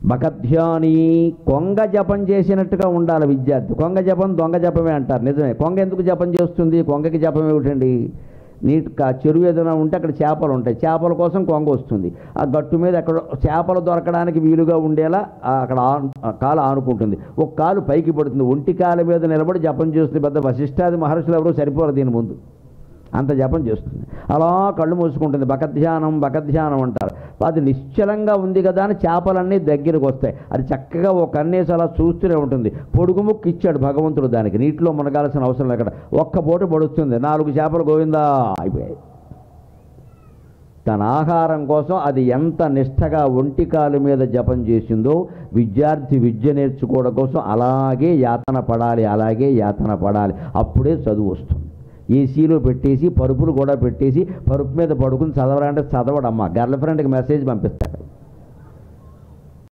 బకధ్యాని కొంగ జపం చేసినట్టుగా ఉండాలి విద్యార్థి. కొంగ జపం దొంగ జపమే అంటారు, నిజమే. కొంగ ఎందుకు జపం చేస్తుంది? కొంగకి జపం ఏమిటండి? చెరువు ఏదైనా ఉంటే అక్కడ చేపలు ఉంటాయి, చేపల కోసం కొంగ వస్తుంది. ఆ గట్టు మీద అక్కడ చేపలు దొరకడానికి వీలుగా ఉండేలా అక్కడ కాలు ఆనుకుంటుంది, ఒక కాలు పైకి పడుతుంది, ఒంటి కాలు మీద నిలబడి జపం చేస్తుంది. పెద్ద వశిష్ఠాది మహర్షులు ఎవరు సరిపోరు దీని ముందు, అంత జపం చేస్తుంది. అలా కళ్ళు మూసుకుంటుంది. బకధ్యానం అంటారు. అది నిశ్చలంగా ఉంది కదా అని చేపలన్నీ దగ్గరికి వస్తాయి. అది చక్కగా ఒక కన్నేసి అలా చూస్తూనే ఉంటుంది. పొడుగు ముక్కు ఇచ్చాడు భగవంతుడు దానికి, నీటిలో మునగాల్సిన అవసరం లేకుండా ఒక్క పూట పడుస్తుంది. 4 చేపలు గోవిందా అయిపోయాయి. తన ఆహారం కోసం అది ఎంత నిష్ఠగా ఒంటికాలు మీద జపం చేసిందో విద్యార్థి విద్య నేర్చుకోవడం కోసం అలాగే యాతన పడాలి. అప్పుడే చదువు వస్తుంది. ఏసీలో పెట్టేసి పరుపులు కూడా పెట్టేసి పరుపు మీద పడుకుని చదవరంటే చదవడమ్మా. గర్ల్ ఫ్రెండ్కి మెసేజ్ పంపిస్తాడు,